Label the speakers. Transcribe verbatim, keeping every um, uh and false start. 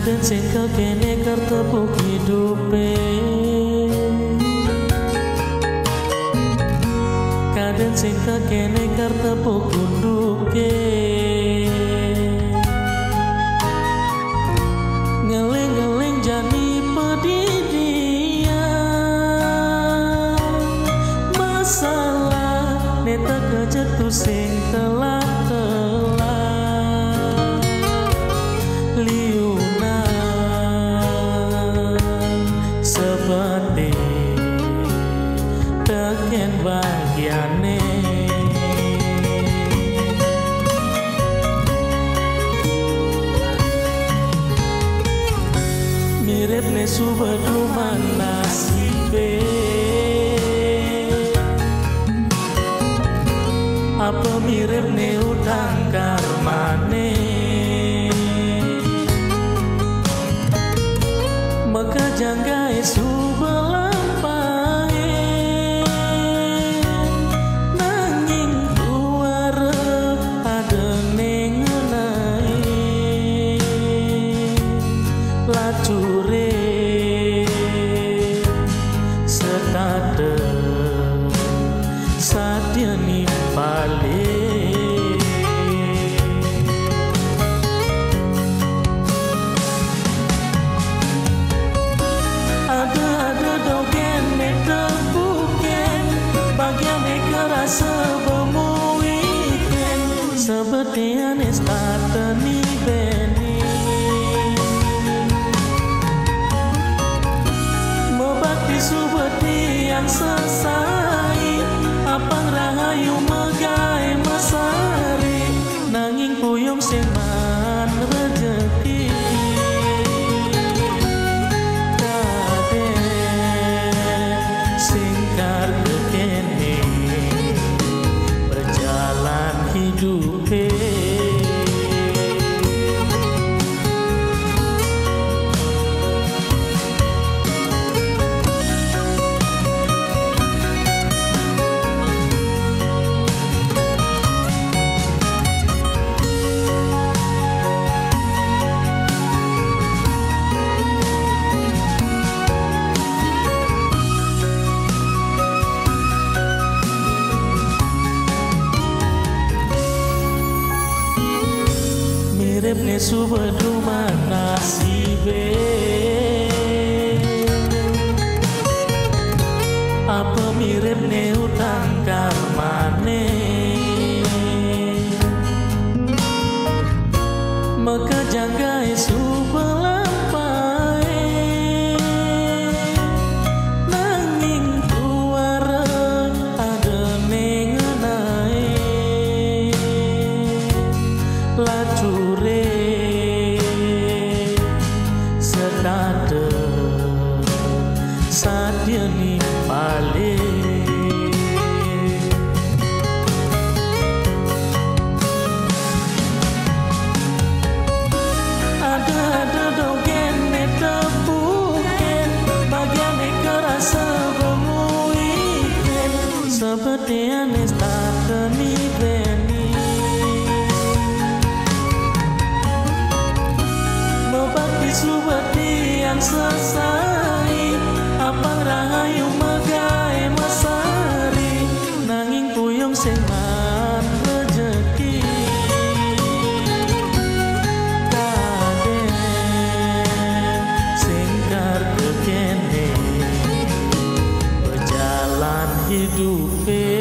Speaker 1: Kaden sing kekene kertepuk hidupe, kaden sing kekene kertepuk gunduke, ngeling-ngeling jani pedidian, masalah neta kejetu sing telah-telah liunan seperti teken bagiane. Mirip ne subeduman nasibe, apa mirip ne utang karmane, maka janggai subelampae, nanging tuarep adene ngenai lacure setade sadya nimpale. Ada-ada dogen nek buken bagian nek kerasa bemuiken sebetian estatani beni mebakti subeti yang sesai apang rahayu megai mesari nanging puyung seman rejeki. Singkar kekene berjalan hidupe, mirip ne subeduman nasibe, apa mirip ne utang karmane, maka janggai subelampae, nanging tuarep adene ngenai lacure setade sadya nimpale. Ada-ada dogen nek tepuken bagian nek kerasa bemuiken sebetian estatani beni mebakti subeti yang sesai apang rahayu megai mesari nanging puyung seman rejeki. Kaden singkar kekene berjalan hidupe.